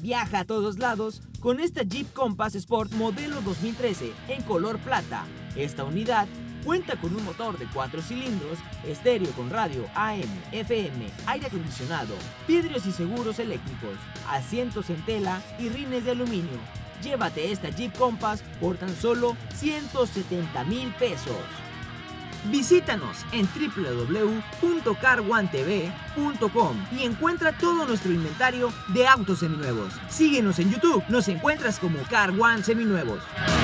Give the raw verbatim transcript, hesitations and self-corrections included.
Viaja a todos lados con esta Jeep Compass Sport modelo dos mil trece en color plata. Esta unidad cuenta con un motor de cuatro cilindros, estéreo con radio A M, F M, aire acondicionado, vidrios y seguros eléctricos, asientos en tela y rines de aluminio. Llévate esta Jeep Compass por tan solo ciento setenta mil pesos. Visítanos en doble u doble u doble u punto car one t v punto com y encuentra todo nuestro inventario de autos seminuevos. Síguenos en YouTube, nos encuentras como Car One Seminuevos.